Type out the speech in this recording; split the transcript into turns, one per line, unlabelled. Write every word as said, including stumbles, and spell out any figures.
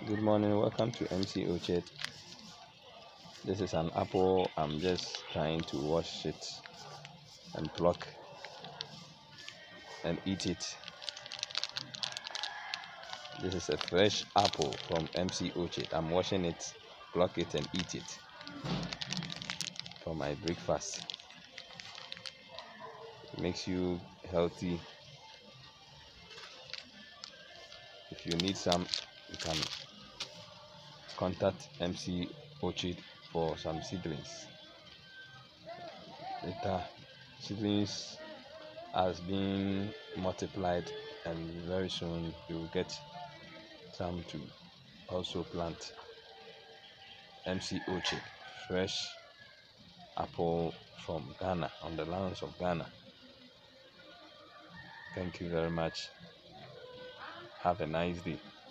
Good morning, welcome to M C Orchard. This is an apple. I'm just trying to wash it and pluck and eat it. This is a fresh apple from M C Orchard. I'm washing it, pluck it and eat it for my breakfast. It makes you healthy. If you need some, you can contact M C Orchard for some seedlings. Later, seedlings has been multiplied, and very soon you will get some to also plant. M C Orchard, fresh apple from Ghana, on the lands of Ghana. Thank you very much. Have a nice day.